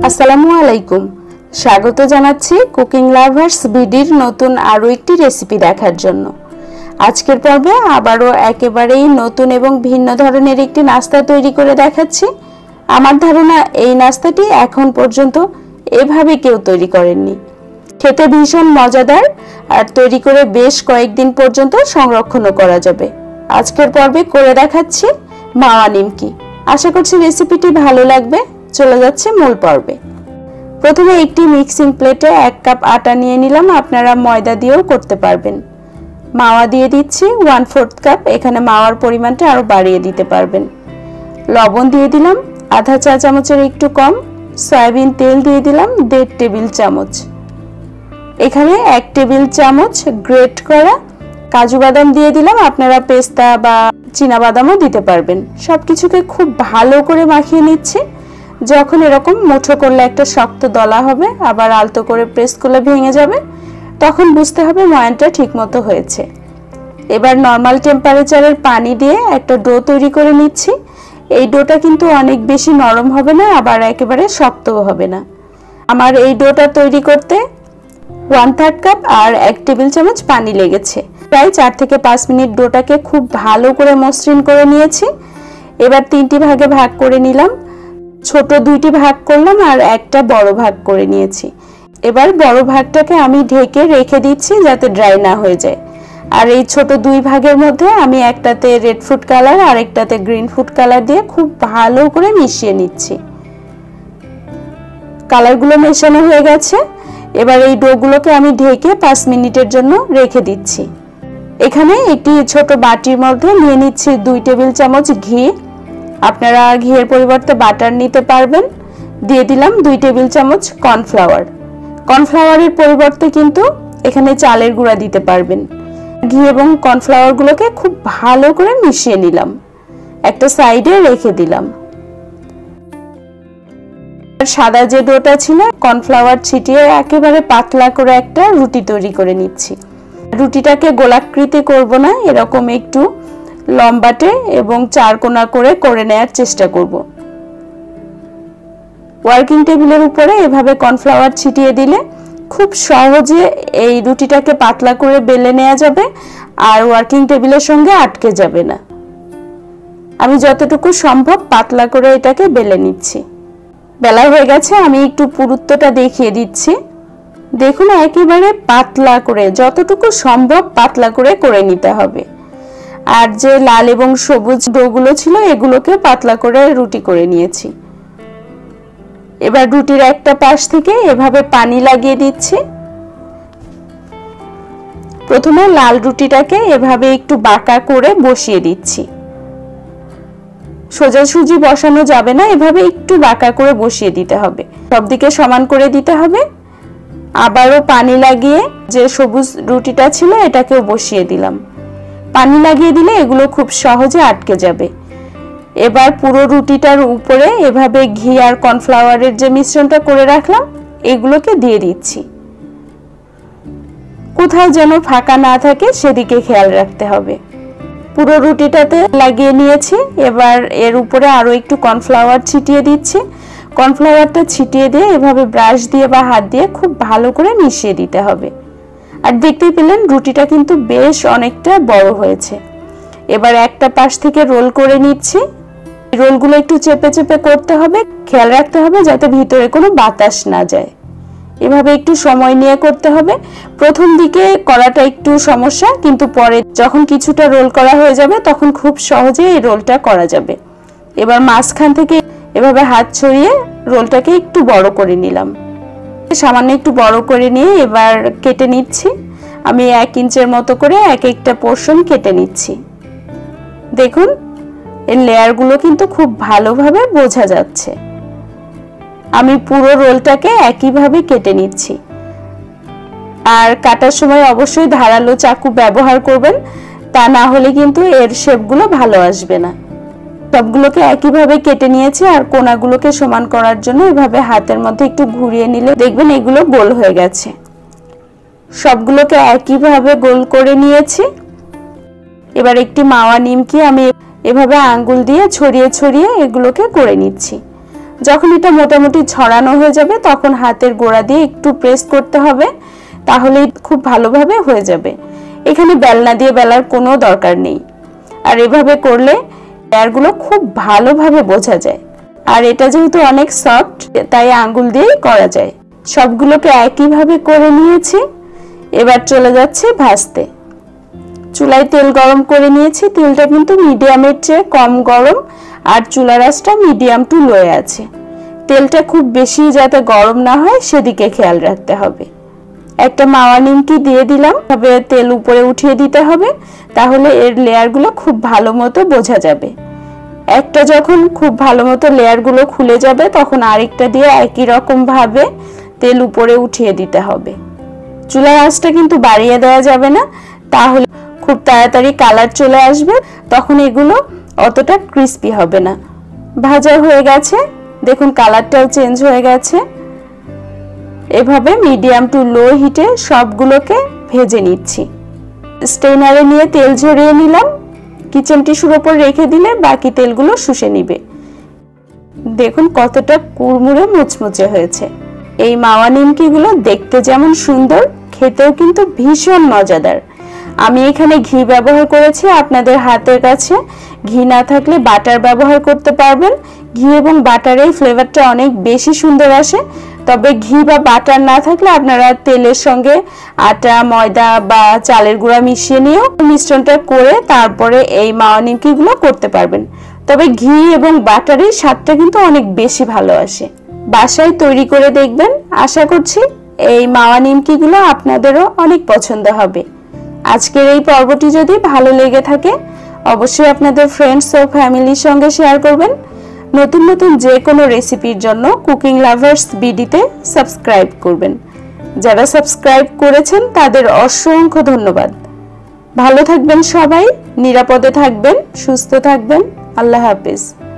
আসসালামু আলাইকুম। স্বাগত জানাচ্ছি কুকিং লাভার্স বিডির নতুন আরো একটি রেসিপি দেখার জন্য। আজকের পর্বে আবারো একেবারেই নতুন এবং ভিন্ন ধরনের একটি নাস্তা তৈরি করে দেখাচ্ছি। আমার ধারণা এই নাস্তাটি এখন পর্যন্ত এভাবে কেউ তৈরি করেননি। খেতে ভীষণ মজাদার আর তৈরি করে বেশ কয়েকদিন পর্যন্ত সংরক্ষণও করা যাবে। আজকের পর্বে করে দেখাচ্ছি মাওয়া নিমকি। আশা করছি রেসিপিটি ভালো লাগবে। চলে যাচ্ছে মূল পর্বে। প্রথমে একটি মিক্সিং প্লেটে 1 কাপ আটা নিয়ে নিলাম, আপনারা ময়দা দিয়েও করতে পারবেন। মাওয়া দিয়ে দিচ্ছি 1/4 কাপ, এখানে মাওয়ার পরিমাণটা আরো বাড়িয়ে দিতে পারবেন। লবণ দিয়ে দিলাম আধা চা চামচের একটু কম, সয়াবিন তেল দিয়ে দিলাম 1.5 টেবিল চামচ। এখানে 1 টেবিল চামচ গ্রেট করা কাজু বাদাম দিয়ে দিলাম, আপনারা পেস্তা বা চীনা বাদামও দিতে পারবেন। সবকিছুকে খুব ভালো করে মাখিয়ে নিচ্ছি। যখন এরকম মুঠো করলে একটা শক্ত দলা হবে, আবার আলতো করে প্রেস করলে ভেঙে যাবে, তখন বুঝতে হবে ময়ানটা ঠিকমতো হয়েছে। এবার নরমাল টেম্পারেচারের পানি দিয়ে একটা ডো তৈরি করে নিচ্ছি। এই ডোটা কিন্তু অনেক বেশি নরম হবে না, আবার একেবারে শক্তও হবে না। আমার এই ডোটা তৈরি করতে 1/3 কাপ আর 1 টেবিল চামচ পানি লেগেছে। প্রায় 4 থেকে 5 মিনিট ডোটাকে খুব ভালো করে মসৃণ করে নিয়েছি। এবার 3টি ভাগে ভাগ করে নিলাম। ছোট 2টি ভাগ করলাম আর একটা বড় ভাগ করে নিয়েছি। এবার বড় ভাগটাকে আমি ঢেকে রেখে দিচ্ছি যাতে ড্রাই না হয়ে যায়। আর এই ছোট 2 ভাগের মধ্যে আমি একটাতে রেড ফুড কালার আর একটাতে গ্রিন ফুড কালার দিয়ে খুব ভালো করে মিশিয়ে নিচ্ছি। কালারগুলো মেশানো হয়ে গেছে। এবার এই ডোগুলোকে আমি ঢেকে 5 মিনিটের জন্য রেখে দিচ্ছি। এখানে একটি ছোট বাটির মধ্যে নিয়ে নিচ্ছি 2 টেবিল চামচ ঘি, আপনারা ঘিয়ের পরিবর্তে বাটার নিতে পারবেন। দিয়ে দিলাম 2 টেবিল চামচ কর্নফ্লাওয়ার। কর্নফ্লাওয়ারের পরিবর্তে কিন্তু এখানে চালের গুঁড়া দিতে পারবেন। ঘি এবং কর্নফ্লাওয়ারগুলোকে খুব ভালো করে মিশিয়ে নিলাম, একটা সাইডে রেখে দিলাম। সাদা যে ডোটা ছিল কর্নফ্লাওয়ার ছিটিয়ে একেবারে পাতলা করে একটা রুটি তৈরি করে নিচ্ছি। রুটিটাকে গোলাকৃতি করব না, এরকম একটু লম্বাটে এবং 4 কোণা করে নেয়ার চেষ্টা করব। ওয়ার্কিং টেবিলের উপরে এভাবে কর্নফ্লাওয়ার ছিটিয়ে দিলে খুব সহজে এই রুটিটাকে পাতলা করে বেলে নেওয়া যাবে আর ওয়ার্কিং টেবিলের সঙ্গে আটকে যাবে না। আমি যতটুকু সম্ভব পাতলা করে এটাকে বেলে নিচ্ছি। বেলা হয়ে গেছে, আমি একটু পুরুত্বটা দেখিয়ে দিচ্ছি। দেখুন একেবারে পাতলা করে, যতটুকু সম্ভব পাতলা করে নিতে হবে। আর যে লাল এবং সবুজ ডোগুলো ছিল এগুলোকে পাতলা করে রুটি করে নিয়েছি। এবার রুটির একটা পাশ থেকে এভাবে পানি লাগিয়ে দিচ্ছি। প্রথমে লাল রুটিটাকে এভাবে একটু বাঁকা করে বসিয়ে দিচ্ছি। সোজাসুজি বসানো যাবে না, এভাবে একটু বাঁকা করে বসিয়ে দিতে হবে। সব দিকে সমান করে দিতে হবে। আবারও পানি লাগিয়ে যে সবুজ রুটিটা ছিল এটাকেও বসিয়ে দিলাম। পানি লাগিয়ে দিলে এগুলো খুব সহজে আটকে যাবে। এবার পুরো রুটিটার উপরে এভাবে ঘি আর কর্নফ্লাওয়ারের যে মিশ্রণটা করে রাখলাম এগুলোকে দিয়ে দিচ্ছি। কোথাও যেন ফাঁকা না থাকে সেদিকে খেয়াল রাখতে হবে। পুরো রুটিটাতে লাগিয়ে নিয়েছি। এবার এর উপরে আরো একটু কর্নফ্লাওয়ার ছিটিয়ে দিচ্ছি। কর্নফ্লাওয়ারটা ছিটিয়ে দিয়ে এভাবে ব্রাশ দিয়ে বা হাত দিয়ে খুব ভালো করে মিশিয়ে দিতে হবে। আর দেখতেই পেলেন রুটিটা কিন্তু বেশ অনেকটা বড় হয়েছে। এবার একটা পাশ থেকে রোল করে নিচ্ছি। রোলগুলো একটু চেপে চেপে করতে হবে, খেয়াল রাখতে হবে যাতে ভিতরে কোনো বাতাস না যায়। এভাবে একটু সময় নিয়ে করতে হবে। প্রথম দিকে করাটা একটু সমস্যা, কিন্তু পরে যখন কিছুটা রোল করা হয়ে যাবে তখন খুব সহজে এই রোলটা করা যাবে। এবার মাঝখান থেকে এভাবে হাত ছড়িয়ে রোলটাকে একটু বড় করে নিলাম। সামান্য একটু বড় করে নিয়ে এবার কেটে নিচ্ছি। আমি 1 ইঞ্চের মতো করে এক একটা পোরশন কেটে নিচ্ছি। দেখুন এর লেয়ারগুলো কিন্তু খুব ভালোভাবে বোঝা যাচ্ছে। আমি পুরো রোলটাকে একইভাবে কেটে নিচ্ছি। আর কাটার সময় অবশ্যই ধারালো চাকু ব্যবহার করবেন, তা না হলে কিন্তু এর শেপগুলো ভালো আসবে না। সবগুলোকে একইভাবে কেটে নিয়েছি আর কোণাগুলোকে সমান করার জন্য এভাবে হাতের মধ্যে একটু ঘুরিয়ে নিলে দেখবেন এগুলো গোল হয়ে গেছে। সবগুলোকে একইভাবে গোল করে নিয়েছি। এবার একটি মাওয়া নিমকি আমি এভাবে আঙ্গুল দিয়ে ছড়িয়ে ছড়িয়ে এগুলোকে করে নিচ্ছি। যখন এটা মোটামুটি ছড়ানো হয়ে যাবে তখন হাতের গোড়া দিয়ে একটু প্রেস করতে হবে, তাহলেই খুব ভালোভাবে হয়ে যাবে। এখানে বেলনা দিয়ে বেলার কোনো দরকার নেই। আর এভাবে করলে লেয়ারগুলো খুব ভালোভাবে বোঝা যায়। আর এটা যেহেতু অনেক সফট, তাই আঙ্গুল দিয়েই করা যায়। সবগুলোকে একইভাবে করে নিয়েছি। এবার চলে যাচ্ছে ভাজতে। চুলায় তেল গরম করে নিয়েছি। তেলটা কিন্তু মিডিয়ামের চেয়ে কম গরম, আর চুলার আঁচটা মিডিয়াম টু লোয়ে আছে। তেলটা খুব বেশি যাতে গরম না হয় সেদিকে খেয়াল রাখতে হবে। একটা মাওয়া নিমকি দিয়ে দিলাম, তবে তেল উপরে উঠিয়ে দিতে হবে, তাহলে এর লেয়ারগুলো খুব ভালো মতো বোঝা যাবে। একটা যখন খুব ভালো মতো লেয়ারগুলো খুলে যাবে তখন আরেকটা দিয়ে একই রকম ভাবে তেল উপরে উঠিয়ে দিতে হবে। চুলার আঁচটা কিন্তু বাড়িয়ে দেওয়া যাবে না, তাহলে খুব তাড়াতাড়ি কালার চলে আসবে, তখন এগুলো অতটা ক্রিস্পি হবে না। ভাজা হয়ে গেছে, দেখুন কালারটাও চেঞ্জ হয়ে গেছে। এভাবে মিডিয়াম টু লো হিটে সবগুলোকে ভেজে নিচ্ছি। স্টেইনারে নিয়ে তেল ঝরিয়ে নিলাম। কিচেন টিস্যুর উপর রেখে দিলে বাকি তেলগুলো শুষে নিবে। দেখুন কতটা কুড়মুড়ে মুচমুচে হয়েছে। এই মাওয়া নিমকিগুলো দেখতে যেমন সুন্দর, খেতেও কিন্তু ভীষণ মজাদার। আমি এখানে ঘি ব্যবহার করেছি, আপনাদের হাতের কাছে ঘি না থাকলে বাটার ব্যবহার করতে পারবেন। ঘি এবং বাটারের ফ্লেভারটা অনেক বেশি সুন্দর আসে। তবে ঘি বা বাটার না থাকলে আপনারা তেলের সঙ্গে আটা, ময়দা বা চালের গুঁড়া মিশিয়ে নিয়েও মিশ্রণটা করে তারপরে এই মাওয়া নিমকিগুলো করতে পারবেন। তবে ঘি এবং বাটারের স্বাদটা কিন্তু অনেক বেশি ভালো আসে। বাসায় তৈরি করে দেখবেন, আশা করছি এই মাওয়া নিমকিগুলো আপনাদেরও অনেক পছন্দ হবে। আজকের এই পর্বটি যদি ভালো লেগে থাকে অবশ্যই আপনাদের ফ্রেন্ডস ও ফ্যামিলির সঙ্গে শেয়ার করবেন। নতুন নতুন যে কোনো রেসিপির জন্য কুকিং লাভার্স বিডিতে সাবস্ক্রাইব করবেন। যারা সাবস্ক্রাইব করেছেন তাদের অসংখ্য ধন্যবাদ। ভালো থাকবেন সবাই, নিরাপদে থাকবেন, সুস্থ থাকবেন। আল্লাহ হাফেজ।